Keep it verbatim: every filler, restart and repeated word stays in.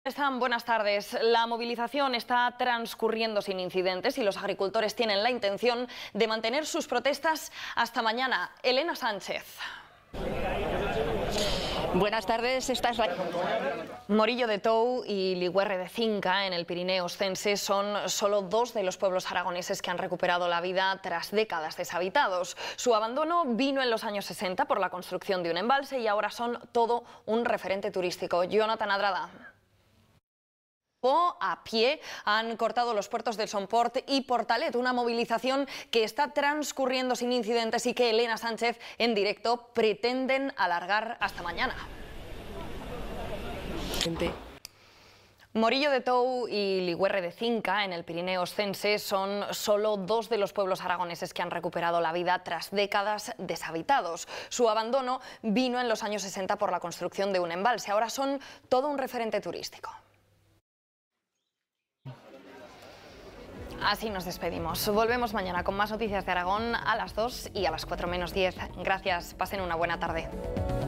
Están, buenas tardes. La movilización está transcurriendo sin incidentes y los agricultores tienen la intención de mantener sus protestas hasta mañana. Elena Sánchez. Buenas tardes, esta es la... Morillo de Tou y Ligüerre de Cinca, en el Pirineo Oscense, son solo dos de los pueblos aragoneses que han recuperado la vida tras décadas deshabitados. Su abandono vino en los años sesenta por la construcción de un embalse y ahora son todo un referente turístico. Jonathan Adrada. A pie han cortado los puertos del Somport y Portalet, una movilización que está transcurriendo sin incidentes y que Elena Sánchez en directo pretenden alargar hasta mañana. Gente. Morillo de Tou y Ligüerre de Cinca, en el Pirineo Oscense, son solo dos de los pueblos aragoneses que han recuperado la vida tras décadas deshabitados. Su abandono vino en los años sesenta por la construcción de un embalse. Ahora son todo un referente turístico. Así nos despedimos. Volvemos mañana con más noticias de Aragón a las dos y a las cuatro menos diez. Gracias, pasen una buena tarde.